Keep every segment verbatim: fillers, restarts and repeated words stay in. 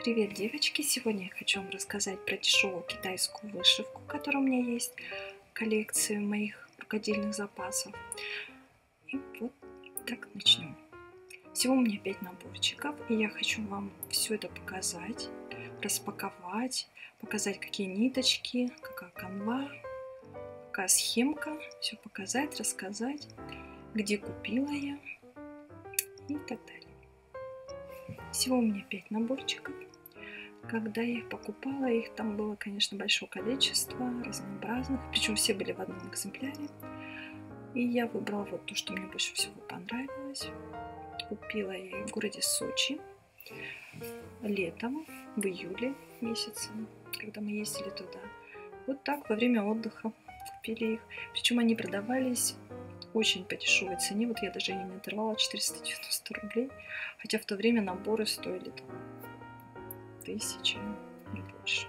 Привет, девочки! Сегодня я хочу вам рассказать про дешевую китайскую вышивку, которая у меня есть в коллекции моих рукодельных запасов. И вот так начнем. Всего у меня пять наборчиков, и я хочу вам все это показать, распаковать, показать, какие ниточки, какая канва, какая схемка, все показать, рассказать, где купила я и так далее. Всего у меня пять наборчиков. Когда я их покупала, их там было, конечно, большое количество, разнообразных, причем все были в одном экземпляре. И я выбрала вот то, что мне больше всего понравилось. Купила я их в городе Сочи летом, в июле месяце, когда мы ездили туда. Вот так во время отдыха купили их. Причем они продавались очень по дешевой цене. Вот я даже и не оторвала, четыреста девяносто рублей. Хотя в то время наборы стоили там тысячи и больше.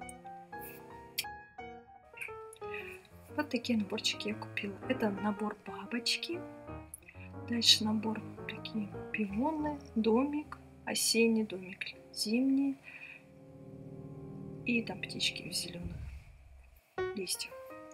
Вот такие наборчики я купила. Это набор бабочки. Дальше набор такие пионы, домик, осенний домик, зимний. И там птички в зеленых листьях.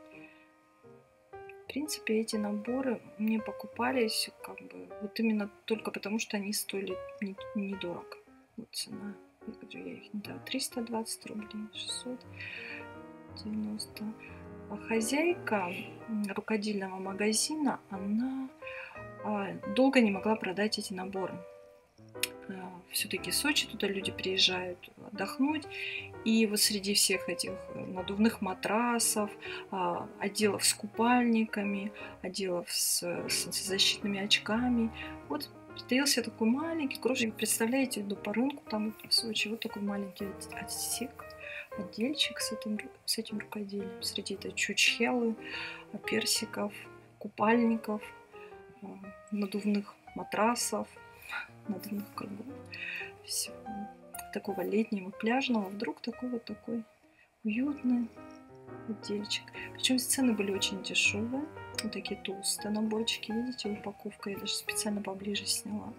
В принципе, эти наборы мне покупались как бы вот именно только потому, что они стоили недорого. Вот цена. Я говорю, я их не даю. триста двадцать рублей, шестьсот девяносто. А хозяйка рукодельного магазина, она а, долго не могла продать эти наборы. А, все-таки Сочи, туда люди приезжают отдохнуть. И вот среди всех этих надувных матрасов, а, отделов с купальниками, отделов с солнцезащитными очками, вот притаился такой маленький крошечный, представляете, иду по рынку там в Сочи, вот такой маленький отсек, отдельчик с этим, с этим рукоделием. Среди этой чучхелы, персиков, купальников, надувных матрасов, надувных кругов, всего такого летнего, пляжного, вдруг такой вот такой уютный отдельчик. Причем цены были очень дешевые. Вот такие толстые наборчики, видите, упаковка я даже специально поближе сняла.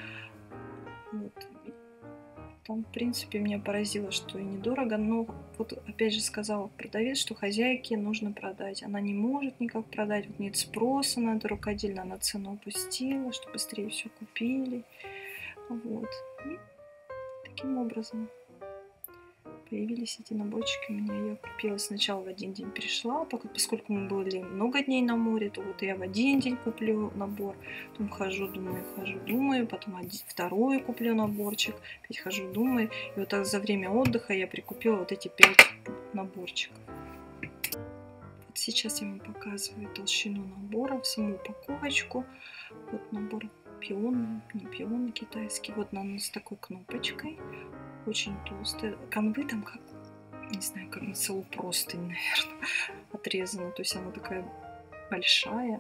Вот. Там, в принципе, меня поразило, что и недорого, но вот опять же сказала продавец, что хозяйке нужно продать. Она не может никак продать, вот нет спроса на это рукоделие, она цену опустила, что быстрее все купили. Вот. И таким образом появились эти наборчики у меня. Я купила сначала в один день, пришла, поскольку мы были много дней на море, то вот я в один день куплю набор, потом хожу, думаю, хожу, думаю, потом один, второй куплю наборчик, опять хожу, думаю, и вот так за время отдыха я прикупила вот эти пять наборчиков. Вот сейчас я вам показываю толщину набора, саму упаковочку. Вот набор пион, не пион китайский, вот она с такой кнопочкой. Очень толстая. Канвы там как, не знаю, как на целую простынь, наверное, отрезана. То есть она такая большая.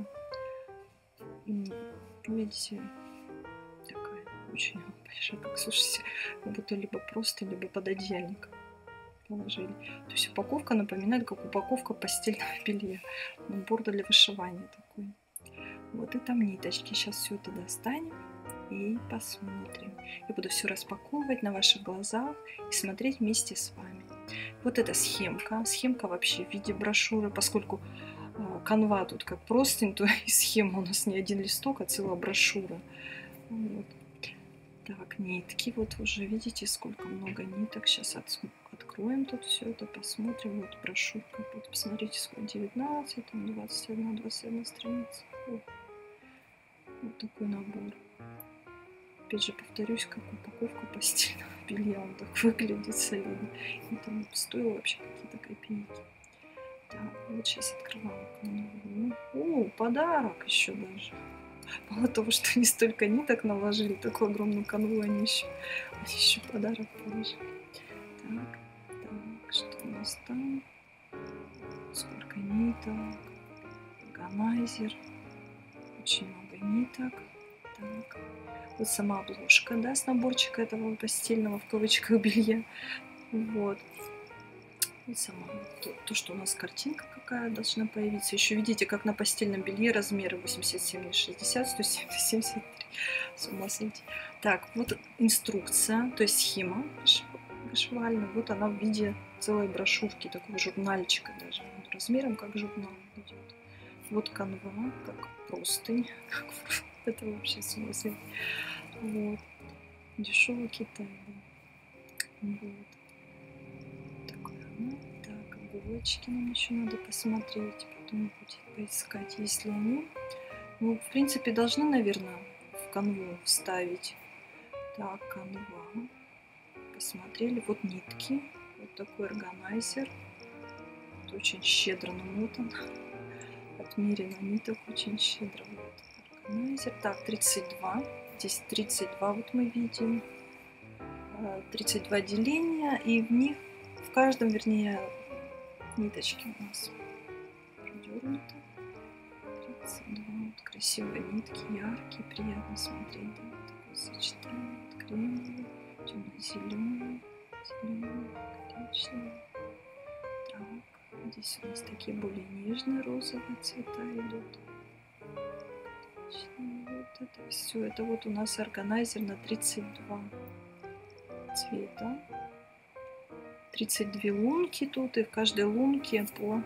Видите, такая очень большая, как, слушайте, как будто либо просто, либо пододеяльник положили. То есть упаковка напоминает, как упаковка постельного белья. Набор для вышивания такой. Вот и там ниточки. Сейчас все это достанем и посмотрим. Я буду все распаковывать на ваших глазах и смотреть вместе с вами. Вот эта схемка. Схемка вообще в виде брошюры, поскольку э, канва тут как простынь, то и схема у нас не один листок, а целая брошюра. Вот. Так, нитки. Вот уже видите, сколько много ниток. Сейчас от, откроем тут все это, посмотрим. Вот брошюрка. Вот, посмотрите, сколько девятнадцать, там двадцать одна, двадцать одна страница. Вот. Вот такой набор. Опять же повторюсь, как упаковка постельного белья, он так выглядит солидно. И там стоило вообще какие-то копейки. Так, вот сейчас открываем. О, подарок еще даже. Мало того, что они столько ниток наложили, такую огромную канву они еще, они еще подарок положили. Так, так, что у нас там? Сколько ниток? Органайзер. Очень много ниток. Так. Вот сама обложка, да, с наборчика этого постельного, в кавычках, белья. Вот. И сама то, то, что у нас картинка какая должна появиться. Еще видите, как на постельном белье размеры восемьдесят семь на шестьдесят, сто семьдесят, семьдесят три. С ума сойти. Так, вот инструкция, то есть схема вышивальную. Вот она в виде целой брошюрки, такого журнальчика даже. Размером как журнал идет. Вот канва, как простынь. Как это вообще смысл. Вот. Дешевый Китай. Вот. Такой она. Так, иголочки нам еще надо посмотреть. Потом будет поискать, есть ли они. Ну, в принципе, должны, наверное, в канву вставить. Так, канва. Посмотрели. Вот нитки. Вот такой органайзер. Вот очень щедро намотан. Отмерено ниток очень щедро. Вот органайзер. Так, тридцать два. Здесь тридцать два вот мы видим. тридцать два деления. И в них, в каждом, вернее, ниточки у нас продернуты. тридцать два. Вот красивые нитки, яркие, приятно смотреть. Да? Такое сочетание. Вот кремовый, темно-зеленый, зеленый, коричневый. Так, здесь у нас такие более нежные розовые цвета идут. Вот это все. Это вот у нас органайзер на тридцать два цвета. тридцать две лунки тут, и в каждой лунке по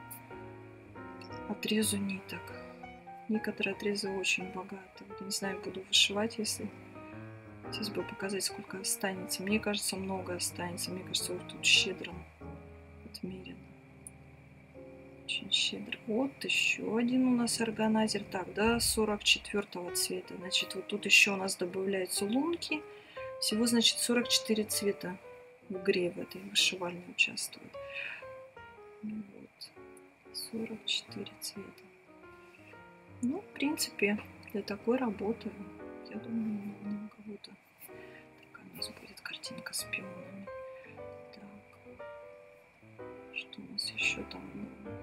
отрезу ниток. Некоторые отрезы очень богаты. Вот, не знаю, буду вышивать, если здесь бы показать, сколько останется. Мне кажется, много останется. Мне кажется, вот тут щедро отмерено. Очень щедро. Вот еще один у нас органайзер. Так, да, сорок четвёртого цвета. Значит, вот тут еще у нас добавляются лунки. Всего, значит, сорок четыре цвета в игре в этой вышивальной участвуют. Вот. сорок четыре цвета. Ну, в принципе, для такой работы, я думаю, на кого-то такая у нас будет картинка с пионами. Так, что у нас еще там было?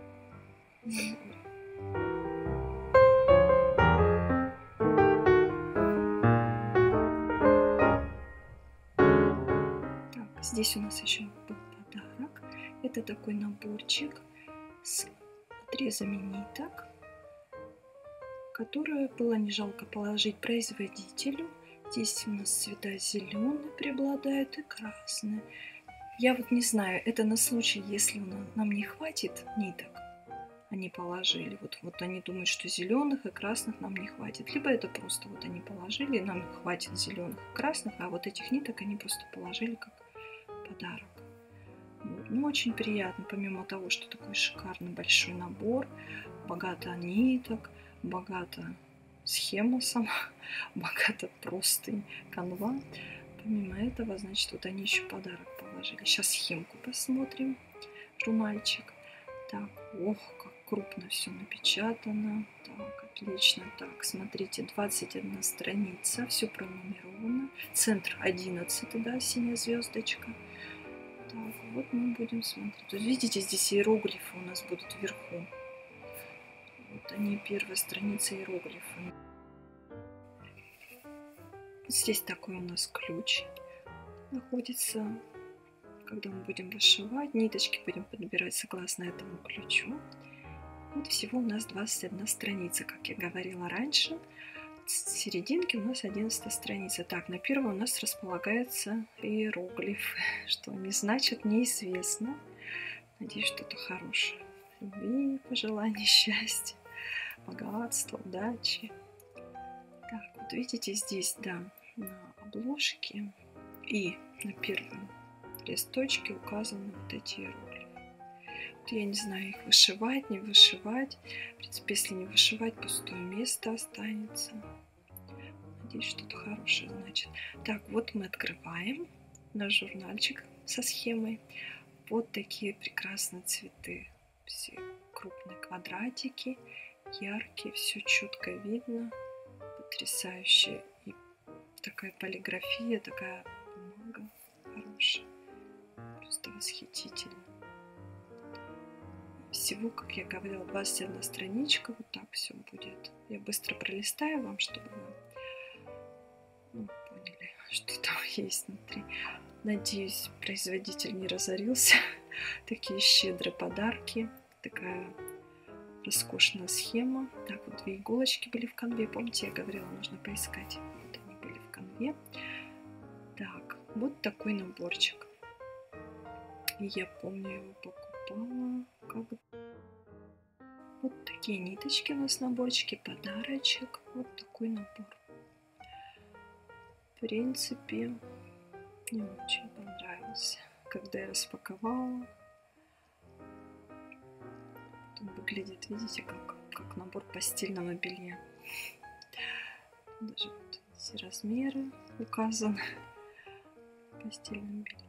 Так, здесь у нас еще был подарок. Это такой наборчик с отрезами ниток, которые было не жалко положить производителю. Здесь у нас цвета зеленый преобладают и красный. Я вот не знаю, это на случай, если нам не хватит ниток, они положили. Вот, вот они думают, что зеленых и красных нам не хватит. Либо это просто вот они положили, нам хватит зеленых и красных, а вот этих ниток они просто положили как подарок. Вот. Ну, очень приятно, помимо того, что такой шикарный большой набор, богато ниток, богато схема сама, богато простынь, канва. Помимо этого, значит, вот они еще подарок положили. Сейчас схемку посмотрим. Журнальчик. Так, ох, как крупно все напечатано. Так, отлично. Так, смотрите, двадцать одна страница. Все пронумеровано. Центр одиннадцать, да, синяя звездочка. Так, вот мы будем смотреть. Вот видите, здесь иероглифы у нас будут вверху. Вот они, первая страница иероглифы. Здесь такой у нас ключ находится, когда мы будем вышивать. Ниточки будем подбирать согласно этому ключу. Вот всего у нас двадцать одна страница, как я говорила раньше. С серединки у нас одиннадцатая страница. Так, на первой у нас располагается иероглиф. Что они значат, неизвестно. Надеюсь, что-то хорошее. Любви, пожелания, счастья, богатства, удачи. Так, вот видите, здесь, да, на обложке и на первом листочке указаны вот эти иероглифы. Вот я не знаю, их вышивать, не вышивать. В принципе, если не вышивать, пустое место останется. Надеюсь, что-то хорошее значит. Так, вот мы открываем наш журнальчик со схемой. Вот такие прекрасные цветы. Все крупные квадратики, яркие, все четко видно. Потрясающе. И такая полиграфия, такая бумага хорошая. Просто восхитительно. Всего, как я говорила, двадцать одна страничка. Вот так все будет. Я быстро пролистаю вам, чтобы вы ну, поняли, что там есть внутри. Надеюсь, производитель не разорился. Такие щедрые подарки. Такая роскошная схема. Так, вот две иголочки были в канве. Помните, я говорила, нужно поискать. Вот они были в канве. Так, вот такой наборчик. И я помню, его покупала. Как... Вот такие ниточки у нас наборчики, подарочек. Вот такой набор. В принципе, мне очень понравился. Когда я распаковала, он выглядит, видите, как, как набор постельного белья. Даже вот все размеры указаны в постельном белье.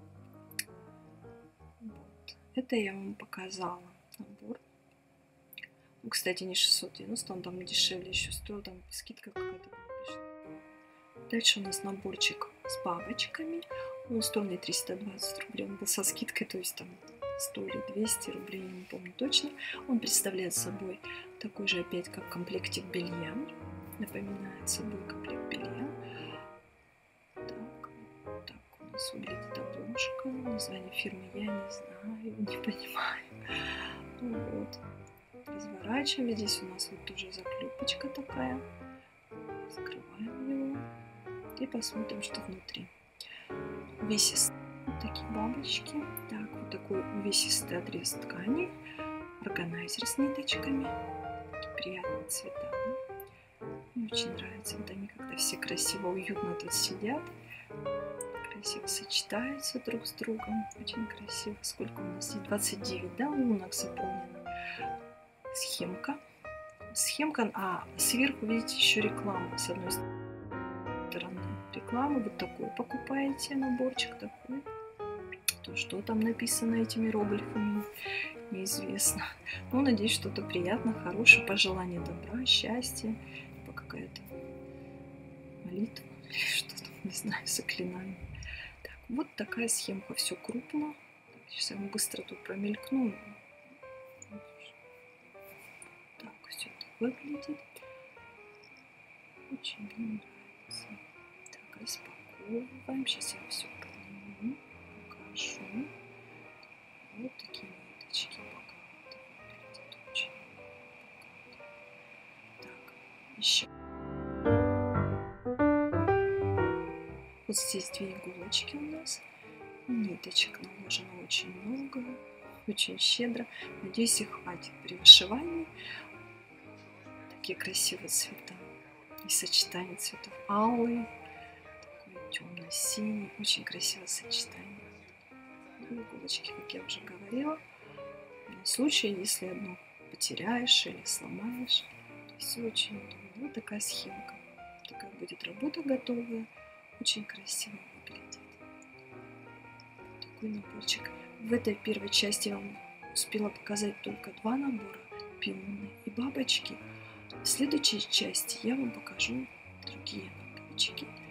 Вот. Это я вам показала набор. Ну, кстати, не шестьсот девяносто, он там дешевле еще стоил, там скидка какая-то была. Дальше у нас наборчик с бабочками. Он стоил мне триста двадцать рублей. Он был со скидкой, то есть там сто или двести рублей, я не помню точно. Он представляет собой такой же опять как комплектик белья. Напоминает собой комплект белья. Так, вот так у нас выглядит обложка. Название фирмы я не знаю, не понимаю. Вот. Разворачиваем. Здесь у нас вот тоже заклепочка такая. Закрываем его. И посмотрим, что внутри. Увесистые вот такие бабочки. Так, вот такой увесистый отрез ткани. Органайзер с ниточками. Такие приятные цвета. Да? Мне очень нравится, вот они когда все красиво, уютно тут сидят. Красиво сочетаются друг с другом. Очень красиво. Сколько у нас здесь? двадцать девять, да, лунок заполнено. Схемка. Схемка, а сверху, видите, еще реклама с одной стороны. Реклама, вот такой покупаете, наборчик такой. То, что там написано этими иероглифами, неизвестно. Но надеюсь, что-то приятное, хорошее, пожелание добра, счастья, какая-то молитва или что там, не знаю, заклинание. Так, вот такая схемка, все крупно. Сейчас я вам быстро тут промелькну. Так, все это выглядит. Очень мне нравится. Так, распаковываем. Сейчас я все подниму, покажу. Вот такие ниточки богато выглядят. Очень богато. Так, еще. Вот здесь две иголочки у нас. Ниточек наложено очень много, очень щедро. Надеюсь, их хватит при вышивании. Такие красивые цвета. И сочетание цветов алый, такой темно-синий. Очень красивое сочетание. И иголочки, как я уже говорила. На случай, если одну потеряешь или сломаешь. Все очень удобно. Вот такая схемка. Такая будет работа готовая. Очень красиво выглядит. Такой наборчик. В этой первой части я вам успела показать только два набора. Пионы и бабочки. В следующей части я вам покажу другие наборчики.